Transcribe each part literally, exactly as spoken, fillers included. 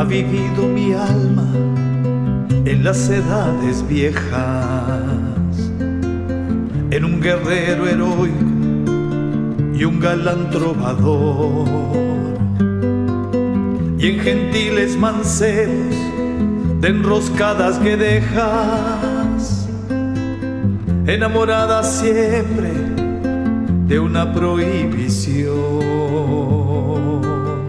vivido mi alma en las edades viejas, en un guerrero heroico y un galán trovador, y en gentiles mancebos de enroscadas guedejas, enamoradas siempre de una prohibición.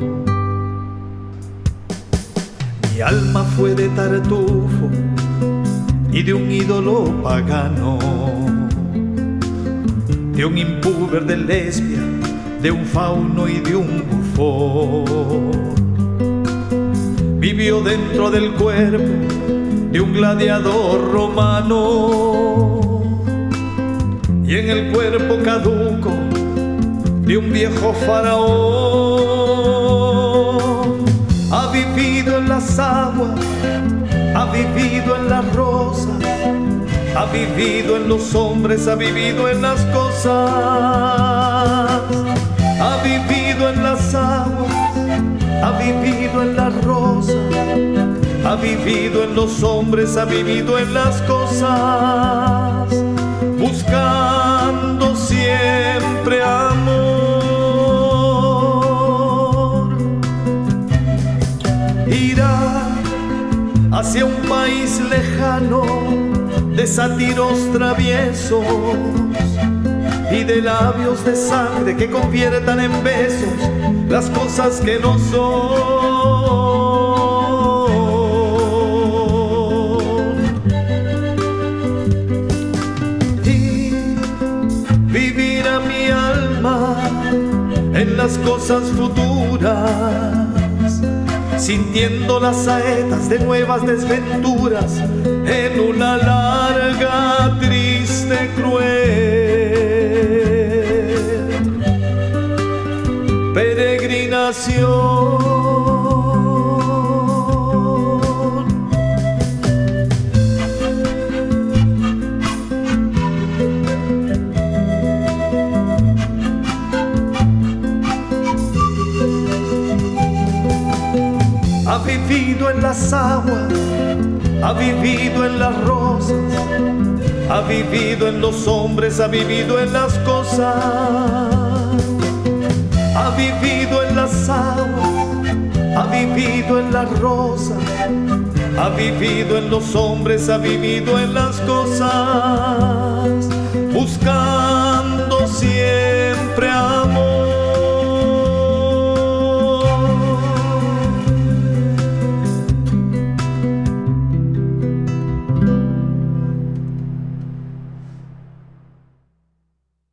Mi alma fue de Tartufo y de un ídolo pagano, de un impúber de lesbia, de un fauno y de un bufón. Vivió dentro del cuerpo de un gladiador romano y en el cuerpo caduco de un viejo faraón. Ha vivido en las aguas, ha vivido en las rosas, ha vivido en los hombres, ha vivido en las cosas. Ha vivido en las aguas, ha vivido en las rosas, ha vivido en los hombres, ha vivido en las cosas, buscando siempre amor. Irá hacia un país lejano de sátiros traviesos y de labios de sangre que conviertan en besos las cosas que no son. Y vivirá mi alma en las cosas futuras, sintiendo las saetas de nuevas desventuras en una larga, triste, cruel peregrinación. Ha vivido en las aguas, ha vivido en las rosas, ha vivido en los hombres, ha vivido en las cosas. Ha vivido en las aguas, ha vivido en las rosas, ha vivido en los hombres, ha vivido en las cosas, buscando